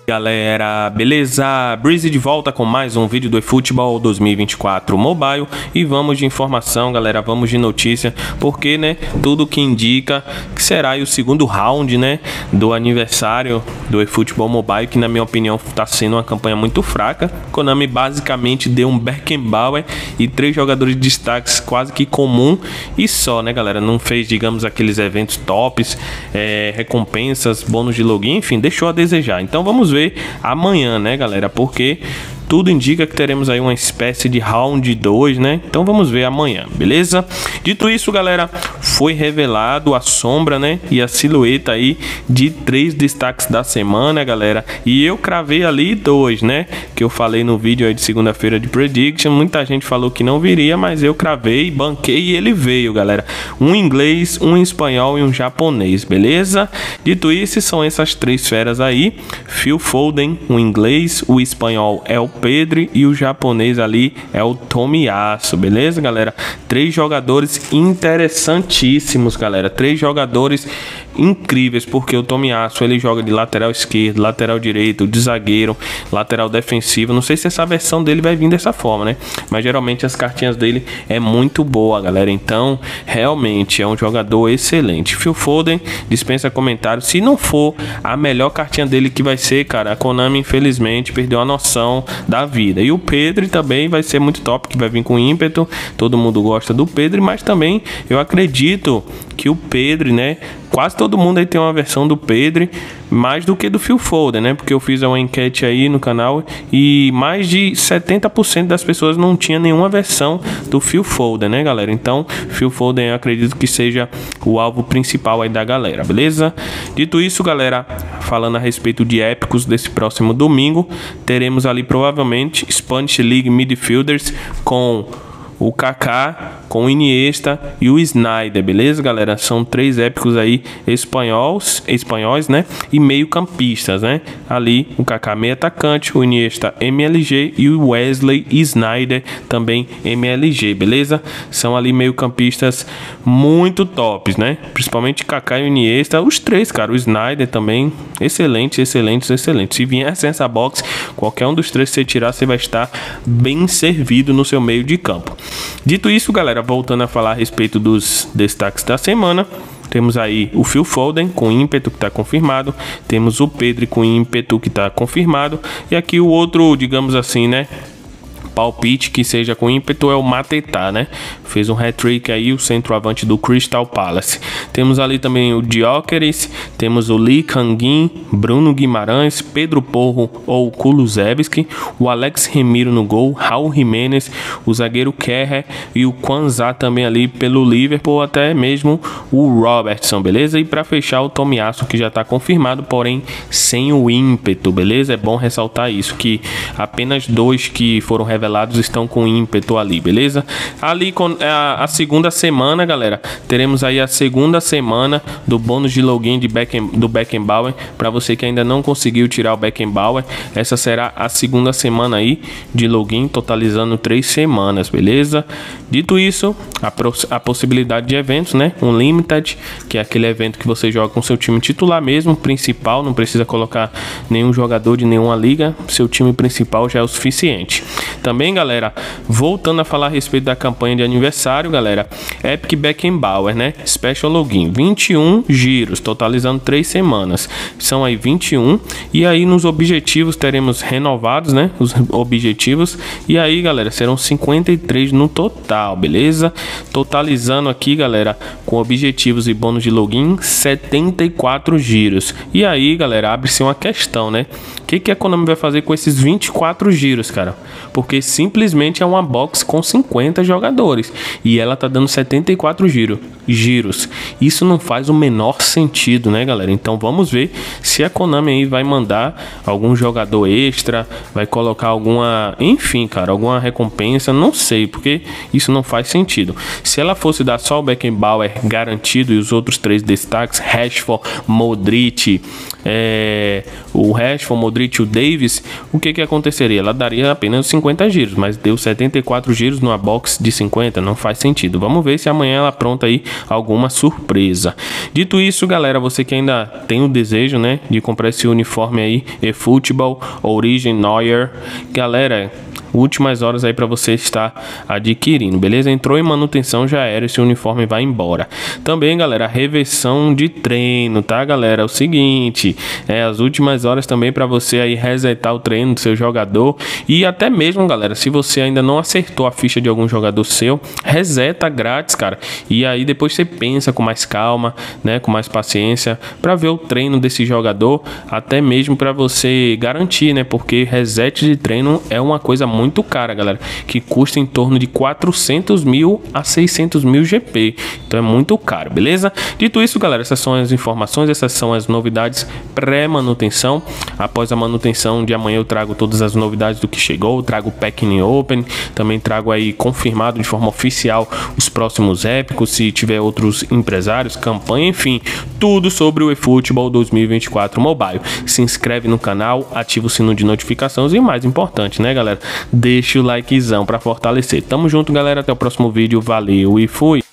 Galera, beleza? Breezy de volta com mais um vídeo do eFootball 2024 Mobile e vamos de informação, galera, vamos de notícia, porque, né, tudo que indica que será aí o segundo round, né, do aniversário do eFootball Mobile, que na minha opinião está sendo uma campanha muito fraca. Konami basicamente deu um Beckenbauer e 3 jogadores de destaques quase que comum e só, né, galera, não fez, digamos, aqueles eventos tops, recompensas, bônus de login, enfim, deixou a desejar. Então vamos ver amanhã, né, galera, porque tudo indica que teremos aí uma espécie de round 2, né? Então vamos ver amanhã, beleza? Dito isso, galera, foi revelado a sombra, né, e a silhueta aí de 3 destaques da semana, galera. E eu cravei ali 2, né, que eu falei no vídeo aí de segunda-feira de prediction. Muita gente falou que não viria, mas eu cravei, banquei e ele veio, galera. Um inglês, um espanhol e um japonês, beleza? Dito isso, são essas 3 feras aí. Phil Foden, o inglês, o espanhol é o Pedro e o japonês ali é o Tomiyasu, beleza, galera? 3 jogadores interessantíssimos, galera. 3 jogadores incríveis, porque o Tomiyasu ele joga de lateral esquerdo, lateral direito, de zagueiro, lateral defensivo. Não sei se essa versão dele vai vir dessa forma, né? Mas geralmente as cartinhas dele é muito boa, galera. Então, realmente é um jogador excelente. Phil Foden dispensa comentários. Se não for a melhor cartinha dele que vai ser, cara, a Konami infelizmente perdeu a noção da vida. E o Pedro também vai ser muito top, que vai vir com ímpeto. Todo mundo gosta do Pedro, mas também eu acredito que o Pedro, né, quase todo mundo aí tem uma versão do Pedro, mais do que do Phil Foden, né? Porque eu fiz uma enquete aí no canal e mais de 70% das pessoas não tinha nenhuma versão do Phil Foden, né, galera? Então, Phil Foden eu acredito que seja o alvo principal aí da galera, beleza? Dito isso, galera, falando a respeito de épicos desse próximo domingo, teremos ali provavelmente Spanish League Midfielders com o Kaká, com o Iniesta e o Snyder, beleza, galera? São 3 épicos aí espanhóis, né? E meio campistas, né? Ali o Kaká meio atacante, o Iniesta MLG e o Wesley Snyder também MLG, beleza? São ali meio campistas muito tops, né? Principalmente Kaká e o Iniesta, os 3, cara. O Snyder também, excelentes. Se vier essa box, qualquer um dos 3 que você tirar, você vai estar bem servido no seu meio de campo. Dito isso, galera, voltando a falar a respeito dos destaques da semana, temos aí o Phil Foden com ímpeto que está confirmado, temos o Pedro com ímpeto que está confirmado, e aqui o outro, digamos assim, né, palpite que seja com ímpeto é o Mateta, né? Fez um hat-trick aí, o centroavante do Crystal Palace. Temos ali também o Gyökeres, temos o Lee Kangin, Bruno Guimarães, Pedro Porro ou Kulusevski, o Alex Remiro no gol, Raul Jimenez, o zagueiro Kerrer e o Kwanzaa também ali pelo Liverpool, até mesmo o Robertson, beleza? E para fechar o Tomiyasu, que já está confirmado, porém sem o ímpeto, beleza? É bom ressaltar isso, que apenas 2 que foram revelados estão com ímpeto ali, beleza? Ali com a segunda semana, galera, teremos aí a segunda semana do bônus de login do Beckenbauer. Para você que ainda não conseguiu tirar o Beckenbauer, essa será a segunda semana aí de login, totalizando 3 semanas, beleza? Dito isso, a possibilidade de eventos, né? Um Limited, que é aquele evento que você joga com seu time titular mesmo, principal, não precisa colocar nenhum jogador de nenhuma liga, seu time principal já é o suficiente. Também, galera, voltando a falar a respeito da campanha de aniversário, galera, Epic Beckenbauer, né? Special Login, 21 giros, totalizando 3 semanas. São aí 21. E aí nos objetivos teremos renovados, né? Os objetivos. E aí, galera, serão 53 no total, beleza? Totalizando aqui, galera, com objetivos e bônus de login, 74 giros. E aí, galera, abre-se uma questão, né? O que a Konami vai fazer com esses 24 giros, cara? Porque simplesmente é uma box com 50 jogadores e ela tá dando 74 giros. Isso não faz o menor sentido, né, galera? Então vamos ver se a Konami aí vai mandar algum jogador extra, vai colocar alguma, enfim, cara, alguma recompensa, não sei, porque isso não faz sentido. Se ela fosse dar só o Beckenbauer garantido e os outros 3 destaques, Rashford, Modric, o Rashford, Modric e o Davis, o que aconteceria? Ela daria apenas 50 giros, mas deu 74 giros numa box de 50, não faz sentido. Vamos ver se amanhã ela apronta aí alguma surpresa. Dito isso, galera, você que ainda tem o desejo, né, de comprar esse uniforme aí, eFootball Origin Neuer, galera, últimas horas aí para você estar adquirindo, beleza? Entrou em manutenção, já era, esse uniforme vai embora. Também, galera, reversão de treino, tá, galera? É o seguinte, as últimas horas também para você aí resetar o treino do seu jogador, e até mesmo, galera, se você ainda não acertou a ficha de algum jogador seu, reseta grátis, cara, e aí depois você pensa com mais calma, né, com mais paciência, para ver o treino desse jogador, até mesmo para você garantir, né, porque reset de treino é uma coisa muito cara, galera, que custa em torno de 400 mil a 600 mil GP, então é muito caro, beleza? Dito isso, galera, essas são as informações, essas são as novidades pré-manutenção. Após a manutenção de amanhã eu trago todas as novidades do que chegou, trago o Packing Open, também trago aí confirmado de forma oficial os próximos épicos, se tiver outros empresários, campanha, enfim, tudo sobre o eFootball 2024 Mobile. Se inscreve no canal, ativa o sino de notificações e, mais importante, né, galera, deixa o likezão para fortalecer. Tamo junto, galera, até o próximo vídeo, valeu e fui!